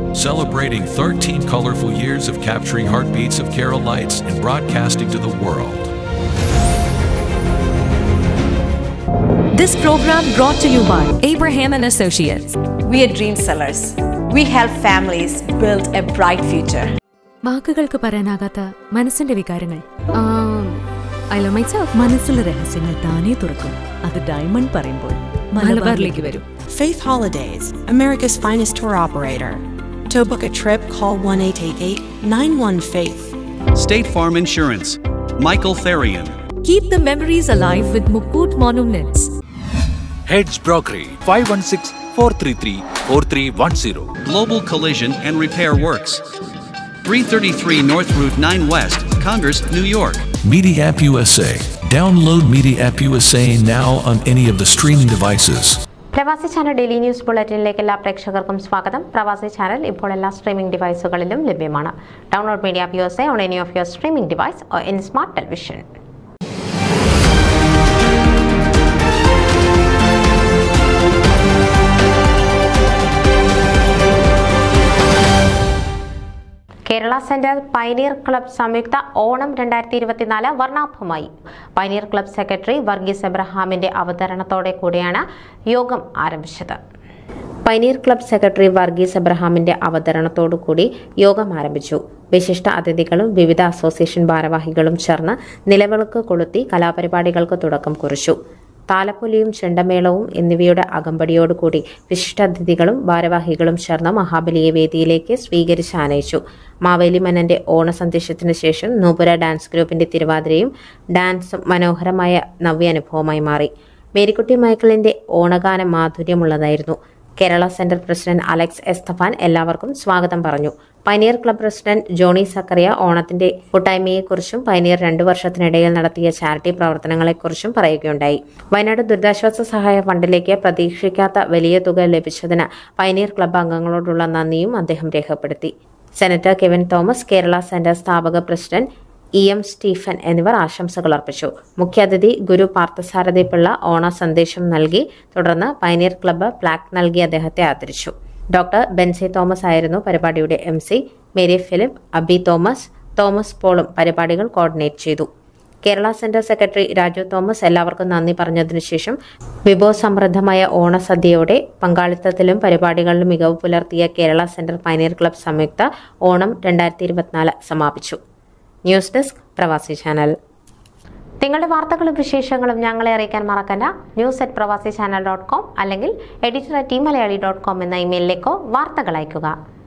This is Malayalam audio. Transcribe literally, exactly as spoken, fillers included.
celebrating thirteen colorful years of capturing heartbeats of Keralites and broadcasting to the world. This program brought to you by Abraham and Associates. We are dream sellers. We help families build a bright future. വാക്കുകൾക്ക് പറയാനാകാത്ത മനസ്സിന്റെ വികാരങ്ങൾ. I love myself. മനസ്സിലെ രഹസ്യങ്ങൾ താനേ തുറക്കും. അത് ഡയമണ്ട് പറയുമ്പോൾ മലബാറിലേക്ക് വരും. Faith Holidays, America's finest tour operator. To book a trip, call one eight eight eight nine one faith. State Farm Insurance, Michael Therian. Keep the memories alive with Mukut Monuments. Hedge Brokery, five one six, four three three, four three one zero. Global Collision and Repair Works, three thirty-three North Route nine West, Congress, New York. Media App U S A. Download Media App U S A now on any of the streaming devices. Pravasi channel daily news ബുള്ളറ്റിനിലേക്ക് എല്ലാ പ്രേക്ഷകർക്കും സ്വാഗതം. പ്രവാസി ചാനൽ ഇപ്പോൾ എല്ലാ സ്ട്രീമിംഗ് ഡിവൈസുകളിലും ലഭ്യമാണ്. Download media app U S A on any of your streaming device or in smart television. Kerala centre pioneer club സംയുക്ത ഓണം രണ്ടായിരത്തി ഇരുപത്തിനാല് വർണ്ണാഭമായി. പൈനിയർ ക്ലബ് സെക്രട്ടറി വർഗീസ് എബ്രഹാമിന്റെ അവതരണത്തോടെ കൂടിയാണ് യോഗം ആരംഭിച്ചത്. പൈനിയർ ക്ലബ് സെക്രട്ടറി വർഗീസ് എബ്രഹാമിന്റെ അവതരണത്തോടുകൂടി യോഗം ആരംഭിച്ചു. വിശിഷ്ട അതിഥികളും വിവിധ അസോസിയേഷൻ ഭാരവാഹികളും ചേർന്ന് നിലവിളക്ക് കൊളുത്തി കലാപരിപാടികൾക്ക് തുടക്കം കുറിച്ചു. താലപ്പൊലിയും ചെണ്ടമേളവും എന്നിവയുടെ അകമ്പടിയോടുകൂടി വിശിഷ്ടാതിഥികളും ഭാരവാഹികളും ചേർന്ന് മഹാബലിയെ വേദിയിലേക്ക് സ്വീകരിച്ച് ആനയിച്ചു. മാവേലി മനന്റെ ഓണസന്ദേശത്തിന് ശേഷം നൂപുര ഡാൻസ് ഗ്രൂപ്പിന്റെ തിരുവാതിരയും ഡാൻസും മനോഹരമായ നവ്യാനുഭവമായി മാറി. മേരിക്കുട്ടി മൈക്കിളിന്റെ ഓണഗാനം മാധുര്യമുള്ളതായിരുന്നു. കേരള സെന്റർ പ്രസിഡന്റ് അലക്സ് എസ്തഫാൻ എല്ലാവർക്കും സ്വാഗതം പറഞ്ഞു. Pioneer club president Johnny Zachariah ഓണത്തിന്റെ കൂട്ടായ്മയെക്കുറിച്ചും പൈനിയർ രണ്ടു വർഷത്തിനിടയിൽ നടത്തിയ ചാരിറ്റി പ്രവർത്തനങ്ങളെക്കുറിച്ചും പറയുകയുണ്ടായി. വയനാട് ദുരിതാശ്വാസ സഹായ ഫണ്ടിലേക്ക് പ്രതീക്ഷിക്കാത്ത വലിയ തുക ലഭിച്ചതിന് പൈനിയർ ക്ലബ് അംഗങ്ങളോടുള്ള നന്ദിയും അദ്ദേഹം രേഖപ്പെടുത്തി. സെനറ്റർ കെവിൻ തോമസ്, കേരള സെന്റർ സ്ഥാപക പ്രസിഡന്റ് ഇ എം സ്റ്റീഫൻ എന്നിവർ ആശംസകൾ അർപ്പിച്ചു. മുഖ്യാതിഥി ഗുരു പാർത്ഥസാരഥി പിള്ള ഓണ സന്ദേശം നൽകി. തുടർന്ന് പൈനിയർ ക്ലബ്ബ് പ്ലാക്ക് നൽകി അദ്ദേഹത്തെ ആദരിച്ചു. ഡോക്ടർ ബെൻസി തോമസ് ആയിരുന്നു പരിപാടിയുടെ എം സി. മേരി ഫിലിപ്പ്, അബി തോമസ്, തോമസ് പോളും പരിപാടികൾ കോർഡിനേറ്റ് ചെയ്തു. കേരള സെന്റർ സെക്രട്ടറി രാജു തോമസ് എല്ലാവർക്കും നന്ദി പറഞ്ഞതിനു ശേഷം വിഭവസമൃദ്ധമായ ഓണസദ്യയോടെ പങ്കാളിത്തത്തിലും പരിപാടികളിലും മികവ് പുലർത്തിയ കേരള സെന്റർ പൈനിയർ ക്ലബ് സംയുക്ത ഓണം രണ്ടായിരത്തി ഇരുപത്തിനാല് സമാപിച്ചു. News desk Pravasi channel. നിങ്ങളുടെ വാർത്തകളും വിശേഷങ്ങളും ഞങ്ങളെ അറിയിക്കാൻ മറക്കണ്ട. News at Pravasi channel dot com അല്ലെങ്കിൽ editor at E Malayali dot com എന്ന ഇമെയിലിലേക്കോ വാർത്തകൾ അയയ്ക്കുക.